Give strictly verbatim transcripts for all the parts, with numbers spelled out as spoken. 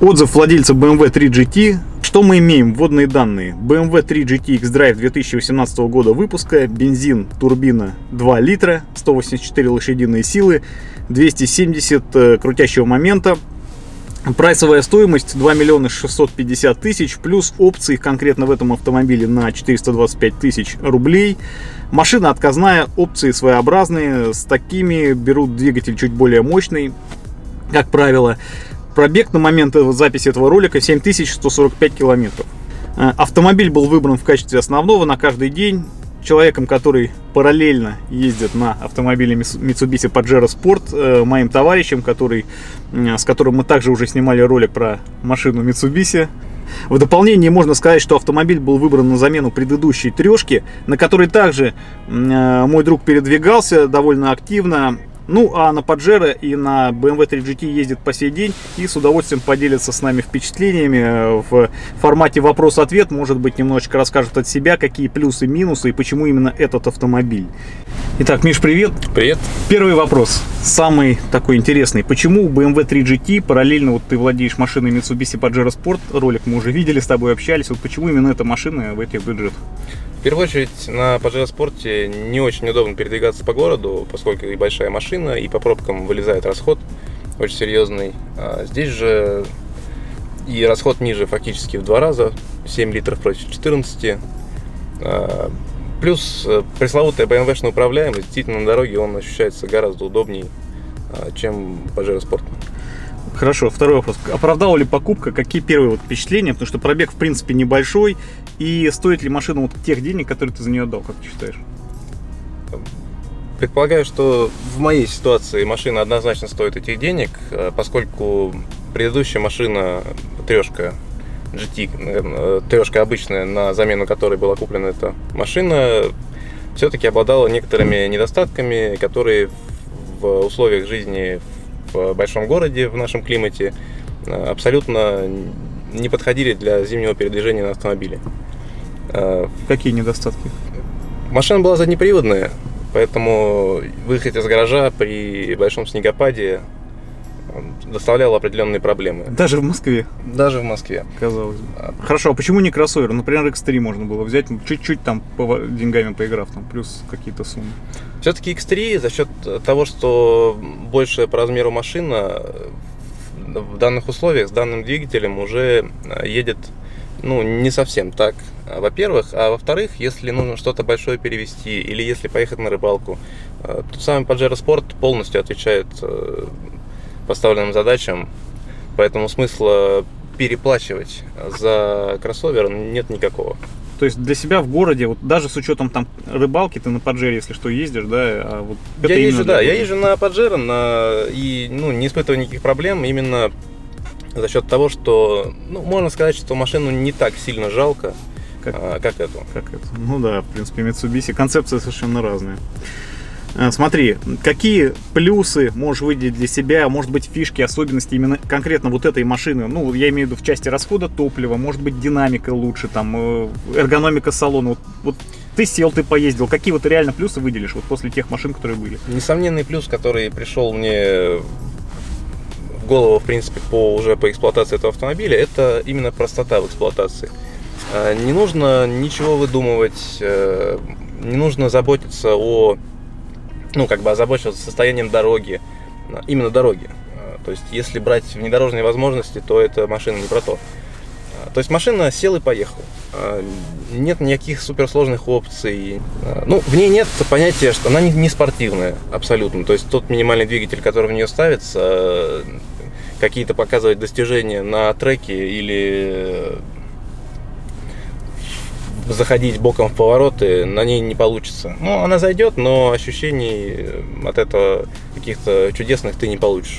Отзыв владельца бэ эм вэ три джи ти. Что мы имеем? Вводные данные. бэ эм вэ три джи ти X-Drive две тысячи восемнадцатого года выпуска. Бензин, турбина два литра, сто восемьдесят четыре лошадиные силы, двести семьдесят крутящего момента. Прайсовая стоимость два миллиона шестьсот пятьдесят тысяч, плюс опции конкретно в этом автомобиле на четыреста двадцать пять тысяч рублей. Машина отказная, опции своеобразные. С такими берут двигатель чуть более мощный, как правило. Пробег на момент записи этого ролика семь тысяч сто сорок пять километров. Автомобиль был выбран в качестве основного на каждый день человеком, который параллельно ездит на автомобиле Mitsubishi Pajero Sport, моим товарищем, который, с которым мы также уже снимали ролик про машину Mitsubishi. В дополнение можно сказать, что автомобиль был выбран на замену предыдущей трешки, на которой также мой друг передвигался довольно активно. Ну, а на Pajero и на бэ эм вэ три джи ти ездит по сей день и с удовольствием поделится с нами впечатлениями в формате вопрос-ответ. Может быть, немножечко расскажет от себя, какие плюсы, минусы и почему именно этот автомобиль. Итак, Миш, привет. Привет. Первый вопрос, самый такой интересный. Почему у бэ эм вэ три джи ти параллельно вот ты владеешь машиной Mitsubishi Pajero Sport, ролик мы уже видели, с тобой общались, вот почему именно эта машина в этих бюджетах? В первую очередь, на Pajero Sport не очень удобно передвигаться по городу, поскольку и большая машина, и по пробкам вылезает расход очень серьезный. А здесь же и расход ниже фактически в два раза, семь литров против четырнадцати. А плюс пресловутая бэ эм вэ-шная управляемость, действительно на дороге он ощущается гораздо удобнее, чем Pajero Sport. Хорошо, второй вопрос. Оправдала ли покупка? Какие первые вот впечатления? Потому что пробег, в принципе, небольшой. И стоит ли машина вот тех денег, которые ты за нее дал, как ты считаешь? Предполагаю, что в моей ситуации машина однозначно стоит этих денег, поскольку предыдущая машина, трешка джи ти, трешка обычная, на замену которой была куплена эта машина, все-таки обладала некоторыми недостатками, которые в условиях жизни в большом городе, в нашем климате, абсолютно не подходили для зимнего передвижения на автомобиле. Какие недостатки? Машина была заднеприводная, поэтому выехать из гаража при большом снегопаде доставляло определенные проблемы. Даже в Москве? Даже в Москве. Казалось бы. Хорошо, а почему не кроссовер? Например, икс три можно было взять, чуть-чуть там по деньгами поиграв, там, плюс какие-то суммы. Все-таки икс три за счет того, что большая по размеру машина в данных условиях с данным двигателем уже едет, ну, не совсем так, во-первых. А во-вторых, если нужно что-то большое перевезти или если поехать на рыбалку, то самый Pajero Sport полностью отвечает поставленным задачам, поэтому смысла переплачивать за кроссовер нет никакого. То есть для себя в городе, вот даже с учетом там рыбалки, ты на Pajero, если что, ездишь, да? А вот я езжу, да, я езжу на Pajero на, и ну, не испытываю никаких проблем именно за счет того, что, ну, можно сказать, что машину не так сильно жалко, как, а, как эту. Как это. Ну да, в принципе, Mitsubishi, концепция совершенно разная. Смотри, какие плюсы можешь выделить для себя, может быть, фишки, особенности именно конкретно вот этой машины? Ну, я имею в виду в части расхода топлива, может быть, динамика лучше, там, эргономика салона. Вот, вот ты сел, ты поездил, какие вот реально плюсы выделишь вот после тех машин, которые были? Несомненный плюс, который пришел мне в голову, в принципе, по, уже по эксплуатации этого автомобиля, это именно простота в эксплуатации. Не нужно ничего выдумывать, не нужно заботиться о ну, как бы озабочиваться состоянием дороги, именно дороги. То есть, если брать внедорожные возможности, то эта машина не про то. То есть, машина сел и поехал. Нет никаких суперсложных опций. Ну, в ней нет понятия, что она не спортивная абсолютно. То есть, тот минимальный двигатель, который в нее ставится, какие-то показывать достижения на треке или заходить боком в повороты на ней не получится. Ну, она зайдет, но ощущений от этого каких-то чудесных ты не получишь.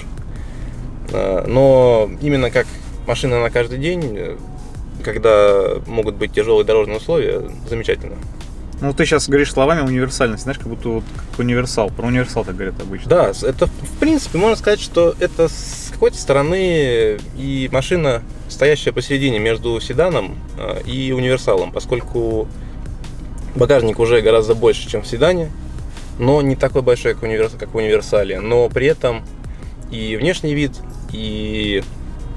Но именно как машина на каждый день, когда могут быть тяжелые дорожные условия, замечательно. Ну, ты сейчас говоришь словами универсальность, знаешь, как будто вот как универсал. Про универсал так говорят обычно. Да, это, в принципе, можно сказать, что это с какой-то стороны и машина, стоящая посередине между седаном и универсалом, поскольку багажник уже гораздо больше, чем в седане, но не такой большой, как, универс... как в универсале. Но при этом и внешний вид, и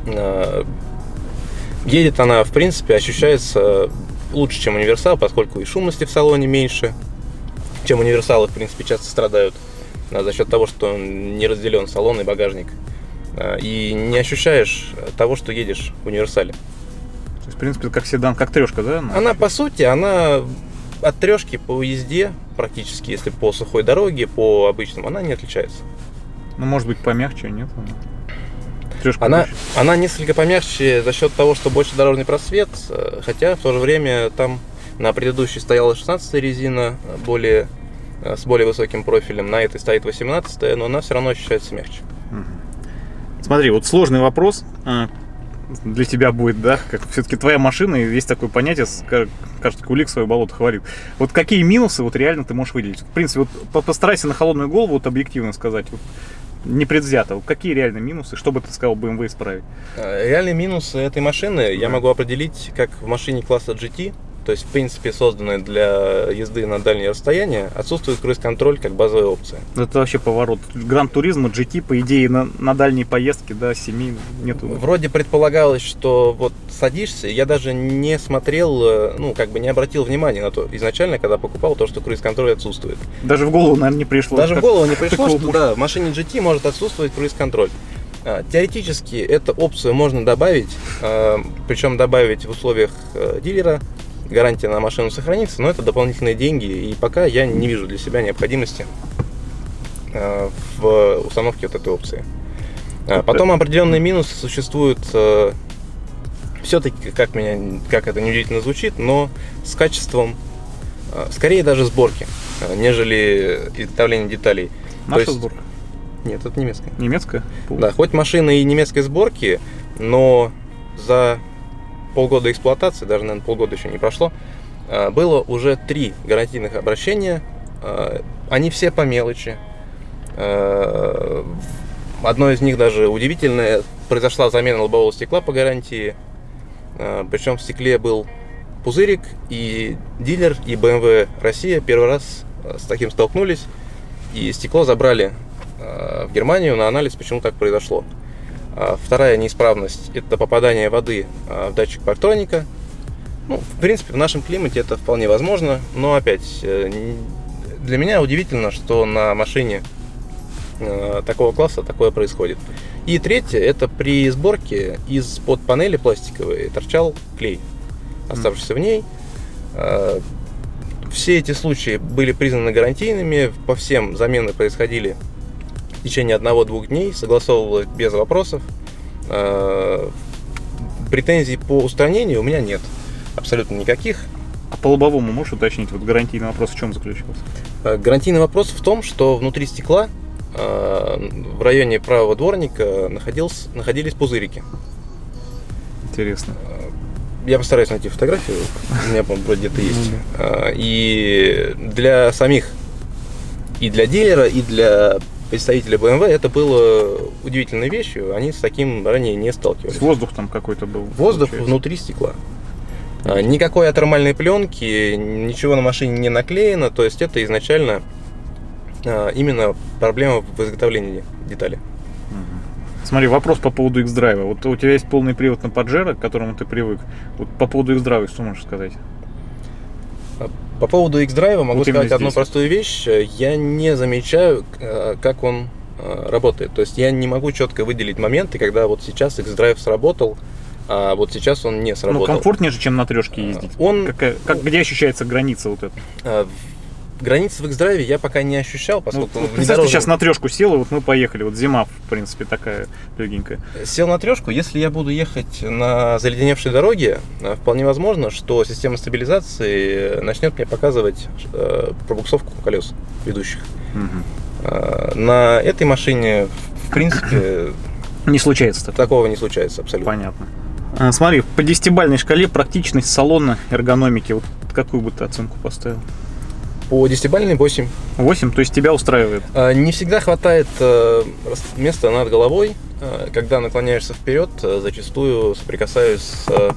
Едет она, в принципе, ощущается лучше, чем универсал, поскольку и шумности в салоне меньше, чем универсалы, в принципе, часто страдают за счет того, что он не разделен салон и багажник. И не ощущаешь того, что едешь в универсале. То есть, в принципе, как седан, как трешка, да? Она, она по сути, она от трешки по езде, практически, если по сухой дороге, по обычному, она не отличается. Ну, может быть, помягче, нет? Она, она несколько помягче за счет того, что больше дорожный просвет, хотя в то же время там на предыдущей стояла шестнадцатая резина, более, с более высоким профилем, на этой стоит восемнадцатая, но она все равно ощущается мягче. Смотри, вот сложный вопрос для тебя будет, да, как все-таки твоя машина, и есть такое понятие, кажется, кулик свое болото хвалит. Вот какие минусы вот реально ты можешь выделить? В принципе, вот постарайся на холодную голову вот объективно сказать, вот, непредвзято, вот какие реально минусы, что бы ты сказал бэ эм вэ исправить? Реальные минусы этой машины да. я могу определить как в машине класса джи ти, то есть в принципе созданной для езды на дальние расстояния, отсутствует круиз-контроль как базовая опция. Это вообще поворот. Гран-туризма, джи ти, по идее, на, на дальние поездки, да, семьи нету. Вроде предполагалось, что вот садишься, я даже не смотрел, ну, как бы не обратил внимания на то изначально, когда покупал, то, что круиз-контроль отсутствует. Даже в голову, наверное, не пришло. Даже в голову не пришло, что да, в машине джи ти может отсутствовать круиз-контроль. Теоретически эту опцию можно добавить, причем добавить в условиях дилера. Гарантия на машину сохранится, но это дополнительные деньги, и пока я не вижу для себя необходимости в установке вот этой опции. Потом определенные минусы существуют, все-таки, как, меня, как это неудивительно звучит, но с качеством, скорее даже сборки, нежели изготовления деталей. Наша есть, сборка? Нет, это немецкая. Немецкая? Да, хоть машина и немецкой сборки, но за полгода эксплуатации, даже, наверное, полгода еще не прошло, было уже три гарантийных обращения. Они все по мелочи. Одно из них даже удивительное. Произошла замена лобового стекла по гарантии. Причем в стекле был пузырик, и дилер, и бэ эм вэ Россия первый раз с таким столкнулись. И стекло забрали в Германию на анализ, почему так произошло. Вторая неисправность – это попадание воды в датчик парктроника. Ну, в принципе, в нашем климате это вполне возможно, но опять, для меня удивительно, что на машине такого класса такое происходит. И третье – это при сборке из-под панели пластиковой торчал клей, оставшийся в ней. Все эти случаи были признаны гарантийными, по всем замены происходили в течение одного-двух дней, согласовывалось без вопросов. Претензий по устранению у меня нет, абсолютно никаких. А по лобовому можешь уточнить, вот гарантийный вопрос в чем заключался? Гарантийный вопрос в том, что внутри стекла в районе правого дворника находился, находились пузырики. Интересно. Я постараюсь найти фотографию, у меня, по-моему, вроде где-то есть. И для самих, и для дилера, и для представителя бэ эм вэ это было удивительной вещью, они с таким ранее не сталкивались. Воздух там какой-то был? Воздух получается внутри стекла. Никакой атермальной пленки, ничего на машине не наклеено, то есть это изначально именно проблема в изготовлении детали. Смотри, вопрос по поводу X-Drive. Вот у тебя есть полный привод на Pajero, к которому ты привык. Вот по поводу X-Drive что можешь сказать? По поводу X-Drive могу вот сказать одну простую вещь. Я не замечаю, как он работает. То есть я не могу четко выделить моменты, когда вот сейчас X-Drive сработал, а вот сейчас он не сработал. Ну, комфортнее же, чем на трешке ездить. Он... Какая, как, где ощущается граница вот эта? Границы в X-Drive я пока не ощущал, поскольку... Ну, вот, представь, ты сейчас на трешку сел, и вот мы поехали. Вот зима, в принципе, такая легенькая. Сел на трешку, если я буду ехать на заледеневшей дороге, вполне возможно, что система стабилизации начнет мне показывать пробуксовку колес ведущих. Угу. На этой машине, в принципе... Не случается. Такого не случается абсолютно. Понятно. А, смотри, по десятибалльной шкале практичность салона, эргономики, вот какую бы ты оценку поставил? По десятибалльной восемь. восемь, то есть тебя устраивает? Не всегда хватает места над головой. Когда наклоняешься вперед, зачастую соприкасаюсь с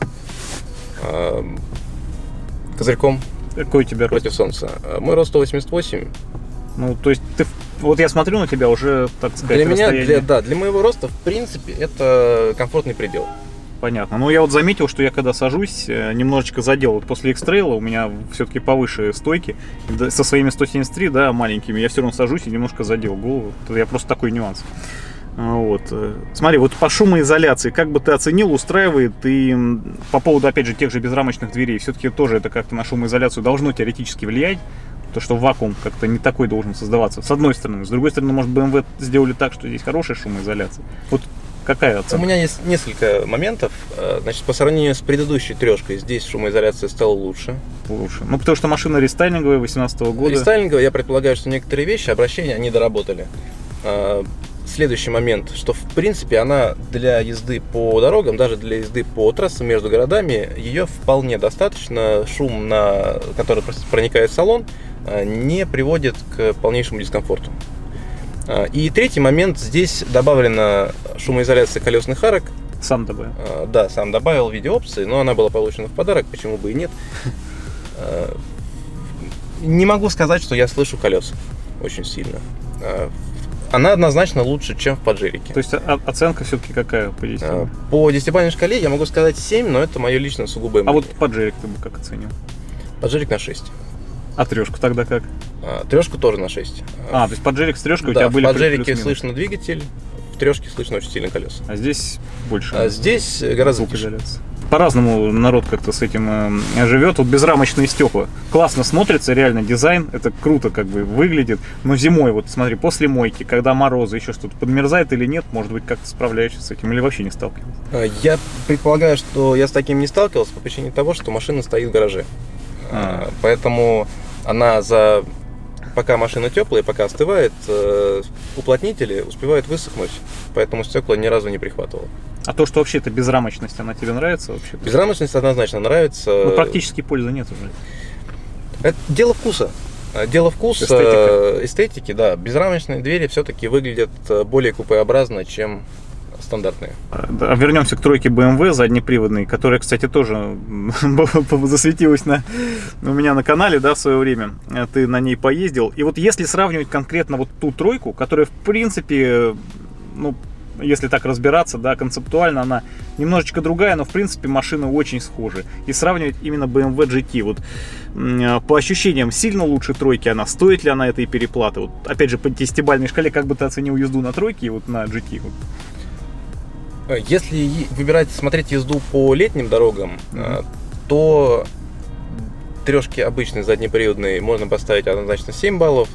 козырьком. Какой у тебя против рост? солнца. Мой рост сто восемьдесят восемь. Ну, то есть ты вот я смотрю на тебя уже, так сказать, Для меня, расстояние... для, да, для моего роста, в принципе, это комфортный предел. Понятно. Ну, я вот заметил, что я когда сажусь, немножечко задел. Вот после X-Trail у меня все-таки повыше стойки. Со своими сто семьдесят три, да, маленькими, я все равно сажусь и немножко задел голову. Это я просто такой нюанс. Вот. Смотри, вот по шумоизоляции, как бы ты оценил, устраивает, и по поводу, опять же, тех же безрамочных дверей, все-таки тоже это как-то на шумоизоляцию должно теоретически влиять, то, что вакуум как-то не такой должен создаваться, с одной стороны. С другой стороны, может, бэ эм вэ сделали так, что здесь хорошая шумоизоляция. Вот какая оценка? У меня есть несколько моментов. Значит, по сравнению с предыдущей трешкой, здесь шумоизоляция стала лучше. Лучше. Ну, потому что машина рестайлинговая, восемнадцатого года. Рестайлинговая, я предполагаю, что некоторые вещи, обращения, они доработали. Следующий момент, что в принципе она для езды по дорогам, даже для езды по трассам между городами, ее вполне достаточно. Шум, на, который проникает в салон, не приводит к полнейшему дискомфорту. И третий момент, здесь добавлена шумоизоляция колесных арок. Сам добавил? Да, сам добавил в виде опции, но она была получена в подарок, почему бы и нет. Не могу сказать, что я слышу колеса очень сильно. Она однозначно лучше, чем в Паджерике. То есть оценка все-таки какая по десяти? По десятибалльной шкале я могу сказать семь, но это мое личное сугубое мнение. А вот Паджерик ты бы как оценил? Паджерик на шесть. А трешку тогда как? А, трешку тоже на шесть. А, то есть Паджерик с трешкой да, у тебя были в Паджерике плюс-минус. слышно двигатель, в трешке слышно очень сильно колеса. А здесь больше? А здесь гораздо тише. По-разному народ как-то с этим э, живет. Вот безрамочные стекла. Классно смотрится, реально дизайн. Это круто как бы выглядит. Но зимой, вот смотри, после мойки, когда морозы, еще что-то подмерзает или нет, может быть, как-то справляешься с этим или вообще не сталкивался? Я предполагаю, что я с таким не сталкивался по причине того, что машина стоит в гараже. А. Поэтому она за... Пока машина теплая, пока остывает, уплотнители успевают высохнуть, поэтому стекла ни разу не прихватывало. А то, что вообще это безрамочность, она тебе нравится вообще? Безрамочность однозначно нравится. Но практически пользы нет уже. Это дело вкуса. Дело вкуса, эстетика. эстетики, да. Безрамочные двери все-таки выглядят более купеобразно, чем стандартные. А вернемся к тройке бэ эм вэ заднеприводной, которая, кстати, тоже засветилась на, у меня на канале, да, в свое время. Ты на ней поездил. И вот если сравнивать конкретно вот ту тройку, которая, в принципе, ну, если так разбираться, да, концептуально она немножечко другая, но в принципе машины очень схожи. И сравнивать именно бэ эм вэ джи ти, вот по ощущениям, сильно лучше тройки она, стоит ли она этой переплаты? Вот, опять же, по десятибалльной шкале, как бы ты оценил езду на тройке и вот на джи ти? Вот. Если выбирать, смотреть езду по летним дорогам, mm-hmm. то трешки обычной заднеприводной можно поставить однозначно семь баллов.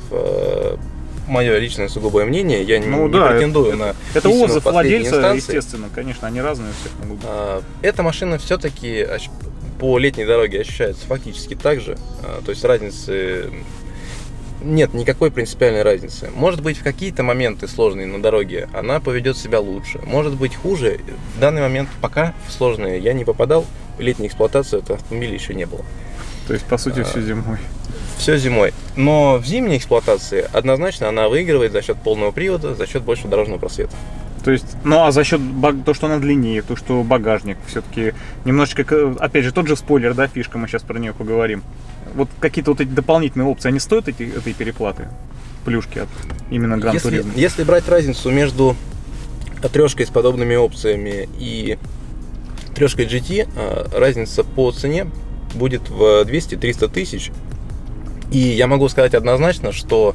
Мое личное сугубое мнение, я ну, не да, претендую это, на это отзыв владельца, инстанции. Естественно, конечно, они разные у всех могут быть. Эта машина все-таки по летней дороге ощущается фактически так же, то есть разницы нет, никакой принципиальной разницы. Может быть, в какие-то моменты сложные на дороге она поведет себя лучше, может быть хуже. В данный момент пока в сложные я не попадал, в летней эксплуатации этого автомобиля еще не было. То есть, по сути, а, все зимой. Все зимой. Но в зимней эксплуатации однозначно она выигрывает за счет полного привода, за счет большего дорожного просвета. То есть, ну а за счет то, что она длиннее, то, что багажник все-таки немножечко, опять же, тот же спойлер, да, фишка, мы сейчас про нее поговорим. Вот какие-то вот эти дополнительные опции, они стоят эти, этой переплаты? Плюшки от именно Gran Turismo? Если, если брать разницу между трешкой с подобными опциями и трешкой джи ти, разница по цене будет в двести-триста тысяч. И я могу сказать однозначно, что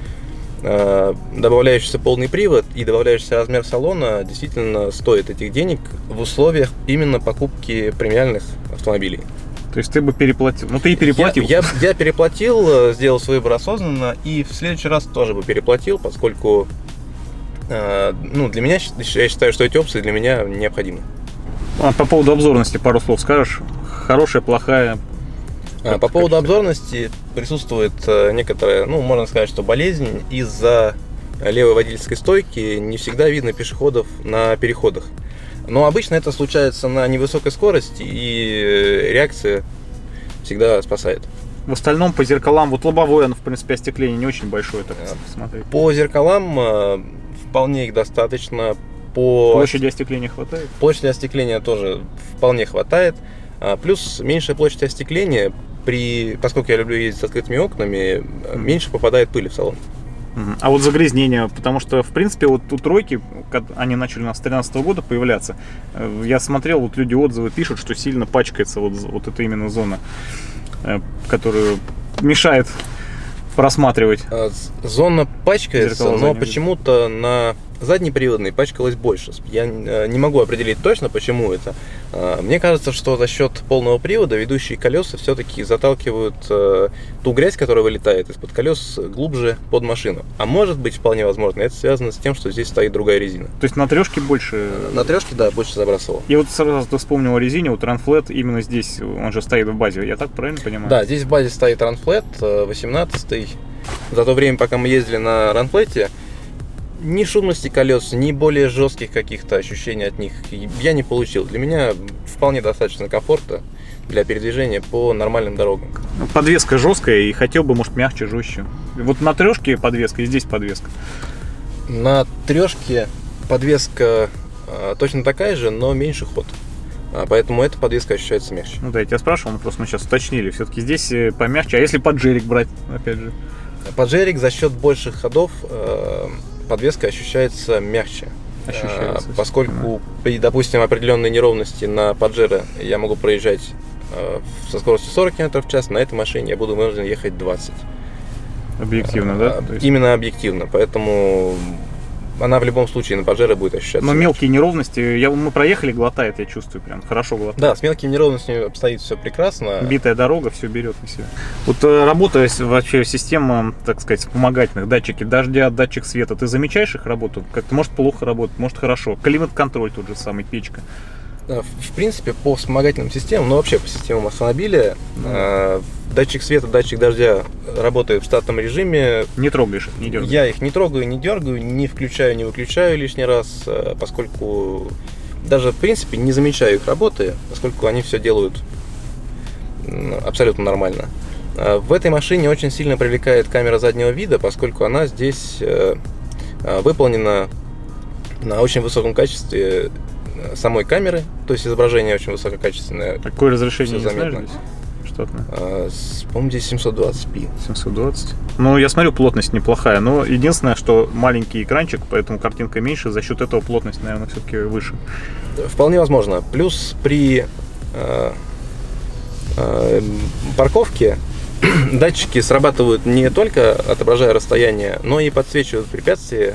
э, добавляющийся полный привод и добавляющийся размер салона действительно стоит этих денег в условиях именно покупки премиальных автомобилей. То есть ты бы переплатил? Ну ты и переплатил. Я, я, я переплатил, сделал свой выбор осознанно, и в следующий раз тоже бы переплатил, поскольку э, ну, для меня, я считаю, что эти опции для меня необходимы. А по поводу обзорности пару слов скажешь? Хорошая, плохая? Как, по поводу обзорности присутствует некоторая, ну, можно сказать, что болезнь. Из-за левой водительской стойки не всегда видно пешеходов на переходах. Но обычно это случается на невысокой скорости, и реакция всегда спасает. В остальном по зеркалам, вот лобовое, оно, в принципе, остекление не очень большое, так посмотреть. По зеркалам вполне их достаточно. По площади остекления хватает? Площади остекления тоже вполне хватает. Плюс меньшая площадь остекления, при, поскольку я люблю ездить с открытыми окнами, mm-hmm. меньше попадает пыли в салон. А вот загрязнения, потому что, в принципе, вот у тройки, они начали у нас с тринадцатого года появляться, я смотрел, вот люди отзывы пишут, что сильно пачкается вот, вот эта именно зона, которая мешает просматривать. Зона пачкается, но почему-то на заднеприводной пачкалась больше. Я не могу определить точно, почему это. Мне кажется, что за счет полного привода ведущие колеса все-таки заталкивают ту грязь, которая вылетает из-под колес, глубже под машину. А может быть, вполне возможно, это связано с тем, что здесь стоит другая резина. То есть на трешке больше... На трешке, да, больше забрасывал. И вот сразу ты вспомнил о резине, вот Run-Flat именно здесь, он же стоит в базе, я так правильно понимаю? Да, здесь в базе стоит Run-Flat восемнадцатый. За то время, пока мы ездили на Run-Flat, ни шумности колес, ни более жестких каких-то ощущений от них я не получил. Для меня вполне достаточно комфорта для передвижения по нормальным дорогам. Подвеска жесткая и хотел бы, может, мягче, жестче. Вот на трешке подвеска и здесь подвеска. На трешке подвеска э, точно такая же, но меньше ход. А, поэтому эта подвеска ощущается мягче. Ну да, я тебя спрашивал, но просто мы сейчас уточнили. Все-таки здесь помягче. А если поджерик брать, опять же? Поджерик за счет больших ходов э, подвеска ощущается мягче. Ощущается, а, поскольку при, допустим, определенной неровности на Паджеро я могу проезжать э, со скоростью сорок километров в час, на этой машине я буду вынужден ехать двадцать. Объективно, а, да? То есть... Именно объективно, поэтому она в любом случае на Паджеро будет ощущаться. Но мелкие неровности, я, мы проехали, глотает, я чувствую, прям хорошо глотает. Да, с мелкими неровностями обстоит все прекрасно. Битая дорога все берет на себя. Вот работая вообще система, так сказать, вспомогательных, датчики дождя, датчик света, ты замечаешь их работу? Как-то может плохо работать, может хорошо. Климат-контроль тот же самый, печка. В принципе, по вспомогательным системам, ну вообще по системам автомобиля, mm. датчик света, датчик дождя работают в штатном режиме. Не трогаешь их, не дергаешь? Я их не трогаю, не дергаю, не включаю, не выключаю лишний раз, поскольку даже в принципе не замечаю их работы, поскольку они все делают абсолютно нормально. В этой машине очень сильно привлекает камера заднего вида, поскольку она здесь выполнена на очень высоком качестве самой камеры, то есть изображение очень высококачественное. Какое разрешение, не знаешь здесь? Штатное? А, по-моему, здесь семьсот двадцать пи. семьсот двадцать? Ну, я смотрю, плотность неплохая, но единственное, что маленький экранчик, поэтому картинка меньше, за счет этого плотность, наверное, все-таки выше. Вполне возможно. Плюс при э, э, парковке датчики срабатывают не только отображая расстояние, но и подсвечивают препятствия,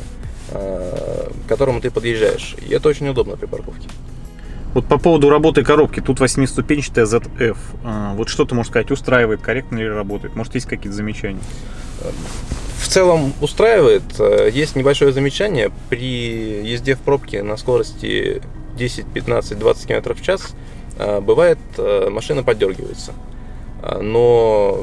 к которому ты подъезжаешь. И это очень удобно при парковке. Вот по поводу работы коробки, тут восьмиступенчатая зет эф. Вот что ты можешь сказать, устраивает, корректно ли работает? Может, есть какие-то замечания? В целом устраивает. Есть небольшое замечание. При езде в пробке на скорости десять, пятнадцать, двадцать километров в час бывает, машина поддергивается. Но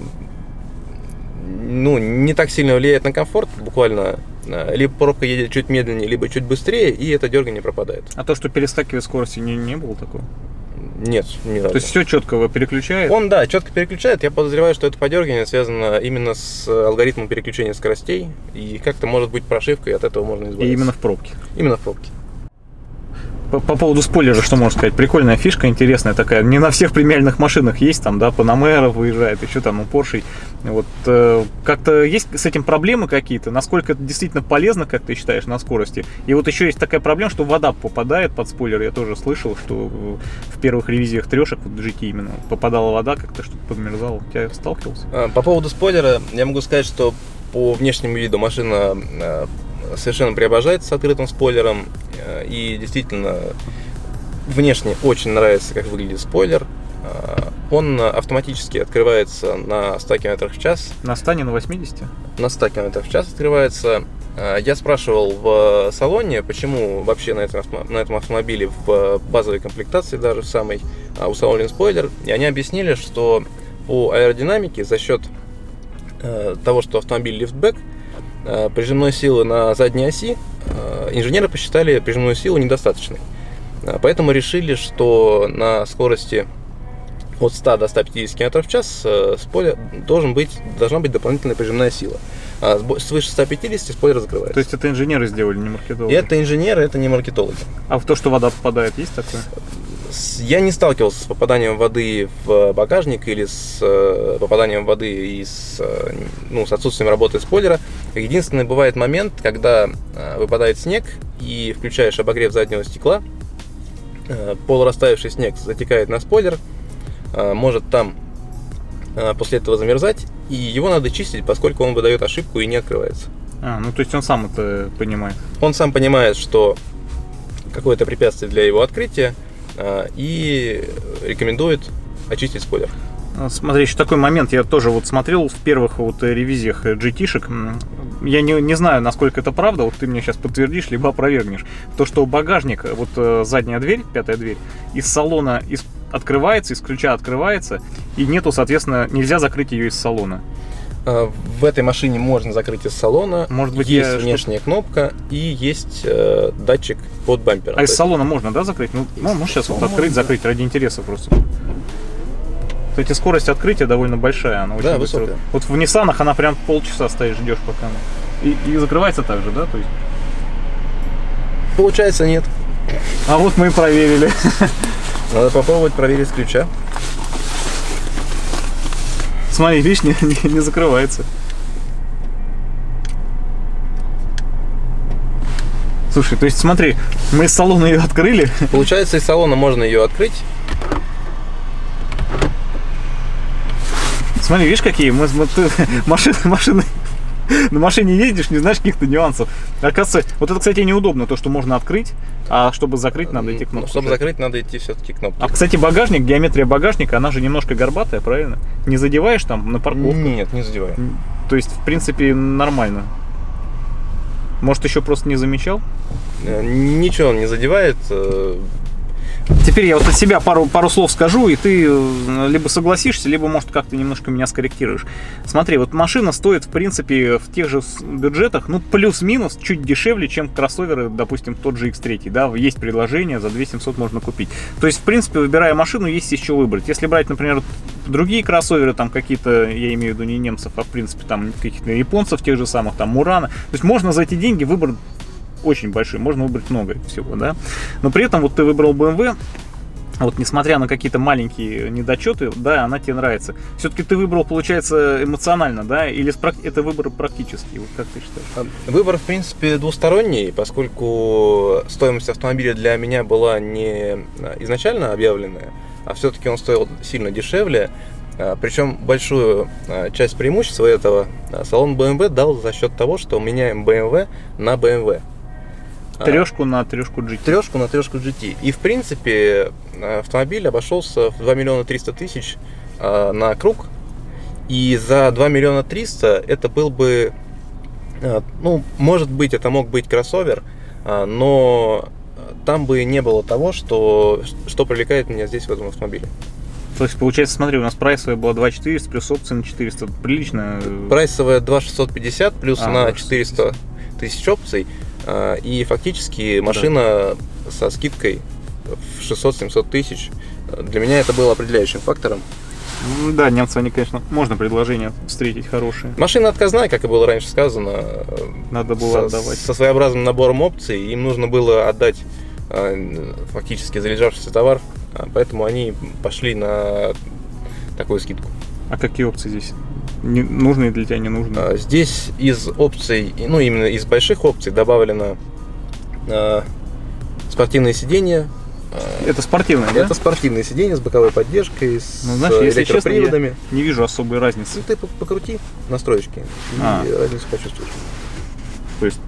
ну, не так сильно влияет на комфорт, буквально либо пробка едет чуть медленнее, либо чуть быстрее, и это дергание пропадает. А то, что перескакивает скорости, не, не было такого? Нет, не То есть все четко его переключает? Он, да, четко переключает. Я подозреваю, что это подергивание связано именно с алгоритмом переключения скоростей, и как-то может быть прошивка, и от этого можно избавиться. И именно в пробке? Именно в пробке. По, по поводу спойлера, что можно сказать? Прикольная фишка, интересная такая. Не на всех премиальных машинах есть, там, да, Panamera выезжает, еще там, ну, Porsche. Вот, э, как-то есть с этим проблемы какие-то? Насколько это действительно полезно, как ты считаешь, на скорости? И вот еще есть такая проблема, что вода попадает под спойлер. Я тоже слышал, что в первых ревизиях трешек, вот джи ти именно, попадала вода, как-то что-то подмерзало. У тебя сталкивался? По поводу спойлера, я могу сказать, что по внешнему виду машина совершенно преображается с открытым спойлером, и действительно внешне очень нравится, как выглядит спойлер. Он автоматически открывается на ста километрах в час. На ста, не на восьмидесяти? На ста километрах в час открывается. Я спрашивал в салоне, почему вообще на этом, на этом автомобиле в базовой комплектации даже в самой установлен спойлер. И они объяснили, что по аэродинамике за счет того, что автомобиль лифтбэк, прижимной силы на задней оси, инженеры посчитали прижимную силу недостаточной. Поэтому решили, что на скорости от ста до ста пятидесяти километров в час спойлер должен быть, должна быть дополнительная прижимная сила. А свыше ста пятидесяти спойлер закрывается. То есть это инженеры сделали, не маркетологи? И это инженеры, это не маркетологи. А в то, что вода попадает, есть такое? Я не сталкивался с попаданием воды в багажник или с попаданием воды и с, ну, с отсутствием работы спойлера. Единственный бывает момент, когда выпадает снег и включаешь обогрев заднего стекла, полурастаявший снег затекает на спойлер, может там после этого замерзать, и его надо чистить, поскольку он выдает ошибку и не открывается. А, ну то есть он сам это понимает. Он сам понимает, что какое-то препятствие для его открытия, и рекомендует очистить спойлер. Смотри, еще такой момент, я тоже вот смотрел в первых вот ревизиях джи ти-шек, я не, не знаю, насколько это правда, вот ты мне сейчас подтвердишь, либо опровергнешь, то, что багажник, вот задняя дверь, пятая дверь, из салона из, открывается, из ключа открывается, и нету, соответственно, нельзя закрыть ее из салона. В этой машине можно закрыть из салона, может быть, есть внешняя кнопка и есть э, датчик под бампером. А из салона можно, да, закрыть? Ну, ну можешь сейчас вот открыть, закрыть ради интереса просто. Кстати, скорость открытия довольно большая, она очень да, быстро. Высокая. Вот в Ниссанах она прям полчаса стоишь, ждешь пока она. И, и закрывается так же, да? То есть... Получается, нет. А вот мы и проверили. Надо попробовать проверить с ключа. Смотри, видишь, не, не, не закрывается. Слушай, то есть смотри, мы из салона ее открыли. Получается, из салона можно ее открыть. Смотри, видишь, какие мы, мы ты, машины, машины, на машине ездишь, не знаешь каких-то нюансов. Оказывается, вот это, кстати, неудобно, то, что можно открыть, а чтобы закрыть, надо идти кнопку. Ну, чтобы закрыть, надо идти все-таки кнопку. А, кстати, багажник, геометрия багажника, она же немножко горбатая, правильно? Не задеваешь там на парковку? Нет, не задеваю. То есть, в принципе, нормально. Может, еще просто не замечал? Ничего он не задевает. Теперь я вот от себя пару, пару слов скажу, и ты либо согласишься, либо, может, как-то немножко меня скорректируешь. Смотри, вот машина стоит, в принципе, в тех же бюджетах, ну, плюс-минус, чуть дешевле, чем кроссоверы, допустим, тот же икс три, да, есть предложение, за две тысячи семьсот можно купить. То есть, в принципе, выбирая машину, есть из чего выбрать. Если брать, например, другие кроссоверы, там какие-то, я имею в виду не немцев, а, в принципе, там каких-то японцев, тех же самых, там, Мурана, то есть, можно за эти деньги выбрать очень большой, можно выбрать много всего, да. Но при этом вот ты выбрал бэ эм вэ, вот несмотря на какие-то маленькие недочеты, да, она тебе нравится. Все-таки ты выбрал, получается, эмоционально, да, или это выбор практический, вот как ты считаешь? Выбор, в принципе, двусторонний, поскольку стоимость автомобиля для меня была не изначально объявленная, а все-таки он стоил сильно дешевле. Причем большую часть преимущества этого салон бэ эм вэ дал за счет того, что меняем бэ эм вэ на бэ эм вэ. Трешку на трешку джи ти. Трешку на трешку джи ти. И в принципе автомобиль обошелся в два миллиона триста тысяч на круг. И за два миллиона триста это был бы, ну, может быть, это мог быть кроссовер, но там бы не было того, что, что привлекает меня здесь в этом автомобиле. То есть, получается, смотри, у нас прайсовая была два четыреста плюс опции на четыреста. Прилично. Прайсовая два шестьсот пятьдесят плюс а, на четыреста тысяч опций. И фактически машина да. со скидкой в шестьсот-семьсот тысяч. Для меня это было определяющим фактором. Да, немцы, они, конечно, можно предложения встретить хорошие. Машина отказная, как и было раньше сказано. Надо было со, отдавать. Со своеобразным набором опций. Им нужно было отдать фактически залежавшийся товар. Поэтому они пошли на такую скидку. А какие опции здесь? Не, нужные для тебя, не нужные? Здесь из опций, ну именно из больших опций добавлено э, спортивное сиденье. Это спортивное, Это да? спортивное сиденье с боковой поддержкой, с ну, знаешь, если электроприводами. Честно, я не вижу особой разницы. Ну, ты покрути настройки а. и разницу почувствуешь. То есть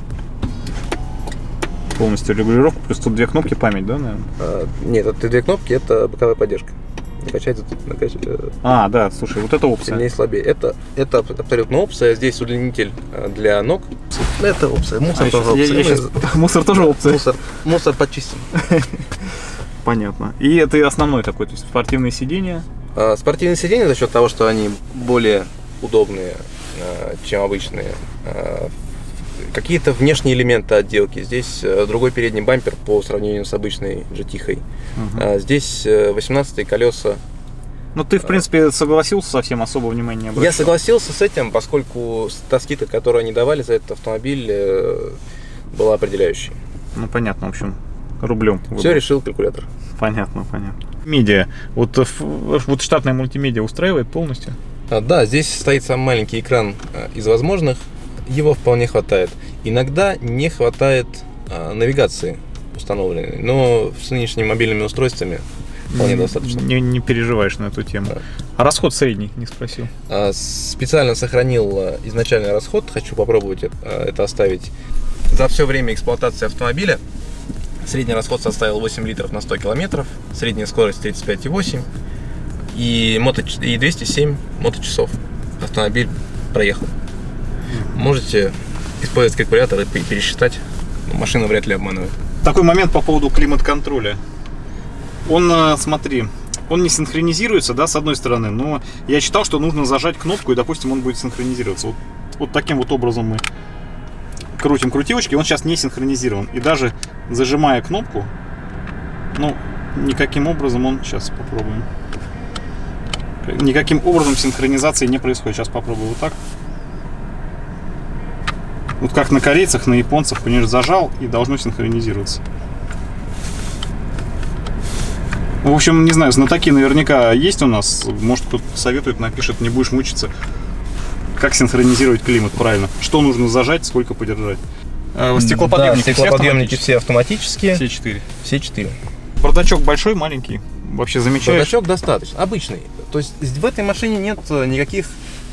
полностью регулировку, плюс тут две кнопки, память, да, наверное? А, нет, это две кнопки, это боковая поддержка. Накачать, накачать, а, да, слушай, вот это опция. Сильнее и слабее. Это, это абсолютно опция. Здесь удлинитель для ног. Это опция. Мусор а, тоже я, опция. Я сейчас... Мусор тоже опция. Мусор, мусор почистим. Понятно. И это основной такой, то есть спортивные сиденья. А, спортивные сиденья за счет того, что они более удобные, чем обычные. Какие-то внешние элементы отделки. Здесь другой передний бампер по сравнению с обычной джи ти-хой. Угу. Здесь восемнадцатые колеса. Ну, ты, в принципе, согласился, совсем особо внимания не обращал. Я согласился с этим, поскольку та скидка, которую они давали за этот автомобиль, была определяющей. Ну, понятно, в общем, рублем. Все выбор. Решил калькулятор. Понятно, понятно. Медиа. Вот, вот штатная мультимедиа устраивает полностью? А, да, здесь стоит самый маленький экран из возможных. его вполне хватает. Иногда не хватает а, навигации установленной, но с нынешними мобильными устройствами вполне не, достаточно. Не, не переживаешь на эту тему. Да. А расход средний, не спросил. А, специально сохранил изначальный расход, хочу попробовать это, это оставить. За все время эксплуатации автомобиля средний расход составил восемь литров на сто километров, средняя скорость тридцать пять и восемь и, мото, и двести семь моточасов автомобиль проехал. Можете использовать калькулятор и пересчитать, машина вряд ли обманывает. Такой момент по поводу климат-контроля. Он, смотри, он не синхронизируется, да, с одной стороны, но я читал, что нужно зажать кнопку, и, допустим, он будет синхронизироваться. Вот, вот таким вот образом мы крутим крутилочки, он сейчас не синхронизирован. И даже зажимая кнопку, ну, никаким образом он... Сейчас попробуем. Никаким образом синхронизации не происходит. Сейчас попробую вот так. Вот как на корейцах, на японцах, конечно, зажал и должно синхронизироваться. В общем, не знаю, знатоки наверняка есть у нас. Может, кто-то советует, напишет, не будешь мучиться. Как синхронизировать климат правильно? Что нужно зажать, сколько подержать? Стеклоподъемники, да, стеклоподъемники все автоматические. Все четыре. Все четыре. Бардачок большой, маленький? Вообще замечаешь? Бардачок достаточно, обычный. То есть в этой машине нет никаких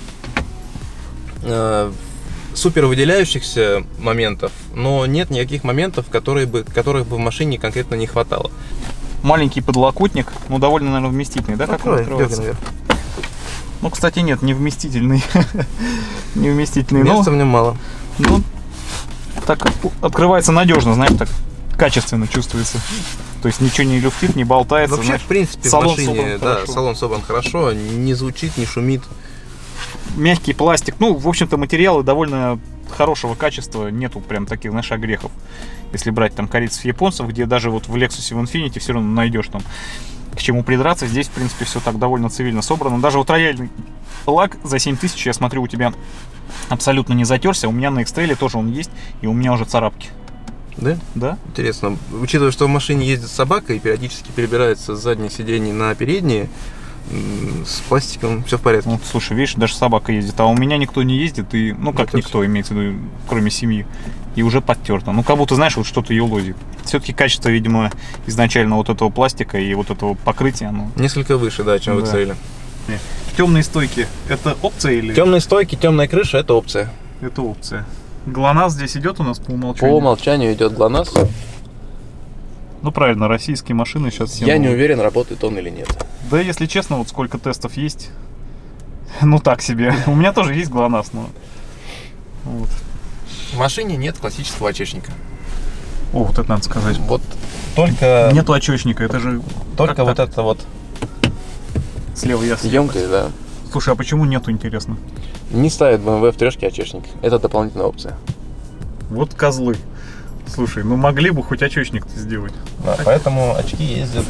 э, супер выделяющихся моментов, но нет никаких моментов, которые бы, которых бы в машине конкретно не хватало. Маленький подлокотник, ну довольно, наверное, вместительный, да? Как он открывается? Ну, кстати, нет, не вместительный. Не вместительный, но... Места в нем мало. Ну, так открывается надежно, знаешь, так качественно чувствуется. То есть ничего не люфтит, не болтается. Вообще, знаешь, в принципе, салон в машине, собран да, хорошо. салон собран хорошо, не звучит, не шумит. Мягкий пластик. Ну, в общем-то, материалы довольно хорошего качества. Нету прям таких, знаешь, огрехов. Если брать там корейцев, японцев, где даже вот в Lexus, в Infiniti все равно найдешь там к чему придраться. Здесь, в принципе, все так довольно цивильно собрано. Даже вот рояльный лак за семь тысяч, я смотрю, у тебя абсолютно не затерся. У меня на X-Trail тоже он есть, и у меня уже царапки. Да? Да. Интересно. Учитывая, что в машине ездит собака и периодически перебирается с задних сидений на передние, с пластиком все в порядке. Вот, слушай, видишь, даже собака ездит, а у меня никто не ездит, и, ну как Это никто, имеется в виду, кроме семьи, и уже подтерто. Ну, как будто, знаешь, вот что-то ее лозит. Все-таки качество, видимо, изначально вот этого пластика и вот этого покрытия, оно... Несколько выше, да, чем Да. в X-Trail. Темные стойки, это опция или... Темные стойки, темная крыша — это опция. Это опция. ГЛОНАСС здесь идет у нас по По умолчанию? умолчанию идет ГЛОНАСС. Ну, правильно, российские машины сейчас... все Я не новые. уверен, работает он или нет. Да, если честно, вот сколько тестов есть, ну так себе. У меня тоже есть ГЛОНАСС, но... Вот. В машине нет классического очечника. О, вот это надо сказать. Вот только, Нету очечника, это же... только как вот так? это вот Слева я слева. емкость, да. Слушай, а почему нету, интересно? Не ставит бэ эм вэ в трешке очечник. Это дополнительная опция. Вот козлы. Слушай, ну могли бы хоть очечник-то сделать. Да, поэтому очки ездят.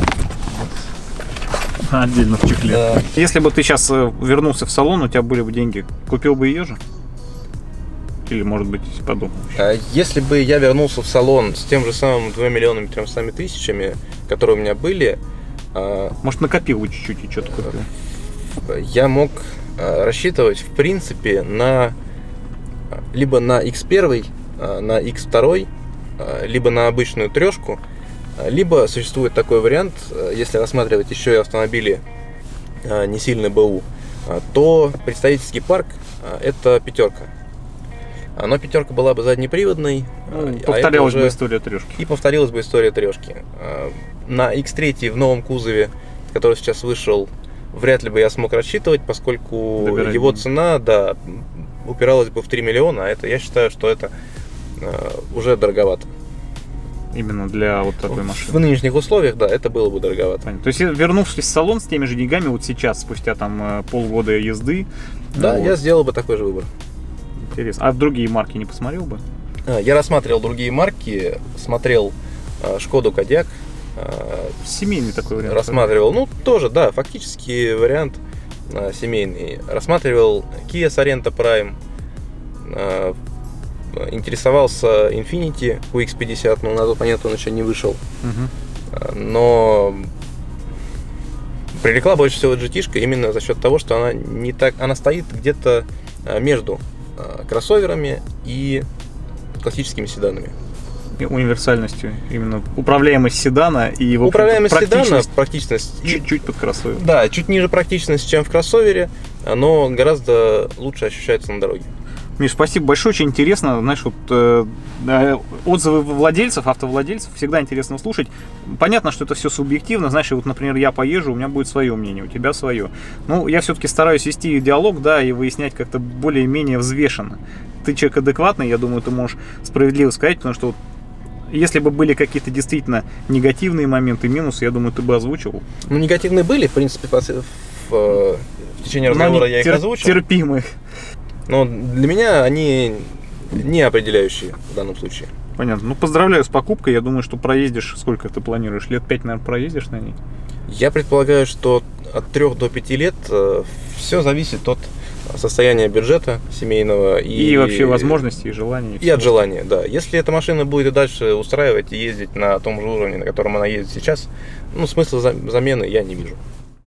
Отдельно в чехле. Да. Если бы ты сейчас вернулся в салон, у тебя были бы деньги, купил бы ее же? Или, может быть, подумал? А если бы я вернулся в салон с тем же самым двумя миллионами тремястами тысячами, которые у меня были, а, Может, накопил бы чуть-чуть и что-то купил? я мог а, рассчитывать, в принципе, на а, либо на икс один, а, на икс два, а, либо на обычную трешку, а, либо существует такой вариант, а, если рассматривать еще и автомобили а, не сильно БУ, а, то представительский парк а, это пятерка. Но пятерка была бы заднеприводной. Ну, а повторялась это бы уже... история трешки. И повторилась бы история трешки. На икс три в новом кузове, который сейчас вышел, вряд ли бы я смог рассчитывать, поскольку Добирать его деньги. цена, да, упиралась бы в три миллиона, а это, я считаю, что это уже дороговато. Именно для вот такой В машины. нынешних условиях, да, это было бы дороговато. Понятно. То есть, вернувшись в салон с теми же деньгами, вот сейчас, спустя там полгода езды, Да, ну, я вот, сделал бы такой же выбор. интересно. А в другие марки не посмотрел бы? Я рассматривал другие марки, смотрел Шкоду Кодиак, Семейный такой вариант. рассматривал, ну тоже, да, фактически вариант а, семейный. Рассматривал Kia Sorento Prime, а, интересовался Infiniti кью икс пятьдесят, но на тот момент он еще не вышел. Мгм. А, но привлекла больше всего джи ти-шка именно за счет того, что она не так, она стоит где-то а, между кроссоверами и классическими седанами. И универсальностью, именно управляемость седана и в управляемость практичность, седана, практичность чуть-чуть под кроссовер. Да, чуть ниже практичность, чем в кроссовере, но гораздо лучше ощущается на дороге. Миш, спасибо большое, очень интересно. Знаешь, вот э, отзывы владельцев, автовладельцев всегда интересно слушать. Понятно, что это все субъективно. Знаешь, вот, например, я поезжу, у меня будет свое мнение, у тебя свое. Ну, я все-таки стараюсь вести диалог, да, и выяснять как-то более-менее взвешенно. Ты человек адекватный, я думаю, ты можешь справедливо сказать, потому что вот, если бы были какие-то действительно негативные моменты, минусы, я думаю, ты бы озвучил. Ну, негативные были, в принципе, в, в, в течение разговора я их тер- озвучил. Терпимые. Но для меня они не определяющие в данном случае. Понятно. Ну, поздравляю с покупкой. Я думаю, что проездишь, сколько ты планируешь? Лет пять, наверное, проездишь на ней? Я предполагаю, что от трёх до пяти лет все зависит от состояния бюджета семейного. И, и вообще возможностей и желаний. И, и от желания, да. Если эта машина будет и дальше устраивать и ездить на том же уровне, на котором она ездит сейчас, ну, смысла замены я не вижу.